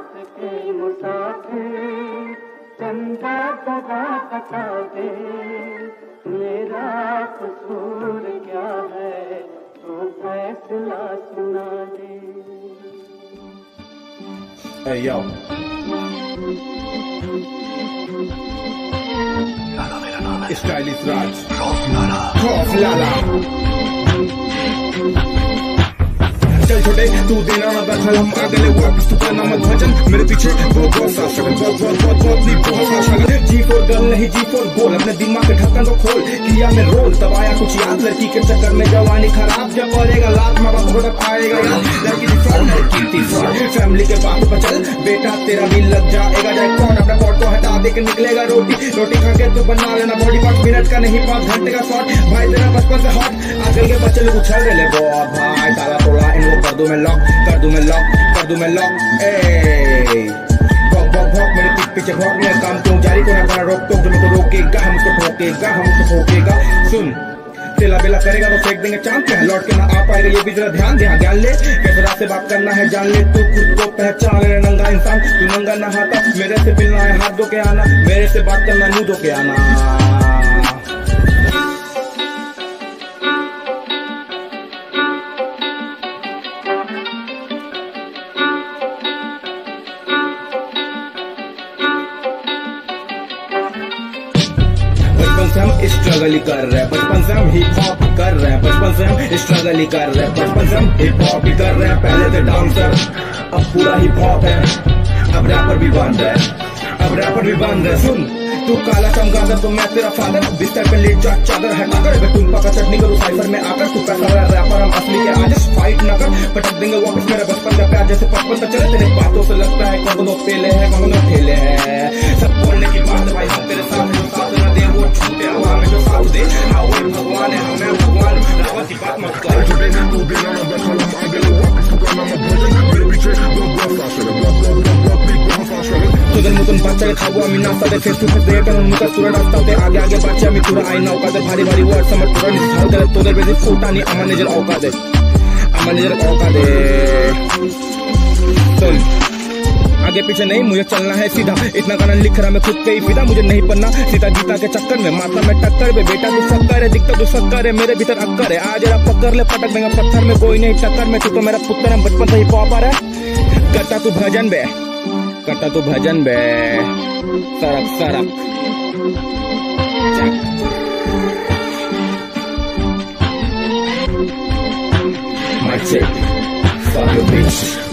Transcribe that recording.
रात के मुसाफिर चंदा सदा बता दे, मेरा कसूर क्या है तो फैसला सुना दे। Hey yo. Stylish Raj. Prof Lala. चल छोटे तू देना ना दखल, हम आ गए वापस तू करना मत भजन, मेरे पीछे बहुत सा शगल, बहुत शगल। G4 गर्ल नहीं G4 बोल, अपने दिमाग के ढक्कन को खोल, किया मैं रोल तब आया कुछ याद, लड़की के चक्कर में जवानी खराब, जब पड़ेगा लात माँ बाप को तब आएगा याद। लड़की थी फ्रॉड, फैमिली के बात पर चल बेटा तेरा भी लग जाएगा जैकपॉट, अपना पॉट को हटा दे के निकलेगा रोटी खा के तू बना लेना बॉडी पार्ट, मिनट का नहीं 5 घंटे का शॉट, भाई तेरा बचपन से हॉट, आजकल के बच्चे लोग उछल रहे बहुत भाई, ताला तोड़ा इनको कर दूं मैं लॉक, कर दूं मैं लॉक, भौक मेरे पीठ पीछे भौक, मैं काम क्यों जारी को ना करा रोक टोक, जो मेरे को रोकेगा हम उसको ठोकेगा। सुन तेला बेला करेगा तो फेंक देंगे चांद पे, लौट के ना आ पाएगा ये भी जरा ध्यान ले, कैसे रात से बात करना है जान ले, तू खुद को पहचान ले, नंगा इंसान तू नंगा नहाता, मेरे से मिलना है हाथ धो के आना, मेरे से बात करना मुंह धो के आना। बचपन से हम स्ट्रगल ही कर रहे हैं, बचपन से हम हिप हॉप कर रहे हैं, बचपन से हम स्ट्रगल ही कर रहे हैं, बचपन से हम हिप हॉप ही कर रहे हैं, पहले थे डांसर अब पूरा हिप हॉप है, अब रैपर भी बन रहे। सुन तू काला चमगादड़ तो मैं तेरा फादर, बिस्तर पे लेट जा चादर हटाकर, मैं तुम पका चटनी करूँ साइफर में आकर, तू पैसा वाला रैपर हम असली के आज फाइट न कर, पटक देंगे वापस मेरा बचपन का प्यार जैसे बचपन तक चले, तेरे बातों से लगता है कौन पेले है कौन ठेले है, सब बोलने की बात भाई हम तेरे साथ न दे वो छूटे हवा में जो साथ दे, हाँ वही भगवान है हमें भगवान, रावत की बात मत कर, तुझे मुतन बच्चा खावा मी नाश्ता दे फेस टू फेस दे कर उनका सूरज रास्ता होते आगे बच्चा मी पूरा आई ना औकात भारी वर्ड समझ पूरा निसार दे तोदर बेसी फोटा नहीं अमन नजर औकात दे सुन आगे पीछे नहीं मुझे चलना है सीधा, इतना गाना लिख रहा मैं खुद पे ही फिदा, मुझे नहीं पढ़ना सीता जीता के चक्कर में, माता में टक्कर में, बेटा तू शक्कर है दिखता तू शक्कर है, मेरे भीतर अक्कर है, आज जरा पकड़ ले पटक देंगे पत्थर में, कोई नहीं टक्कर में, तू तो मेरा पुत्र है बचपन से ही पॉपर है, करता तू भजन बे सरक My chick, fuck your bitch.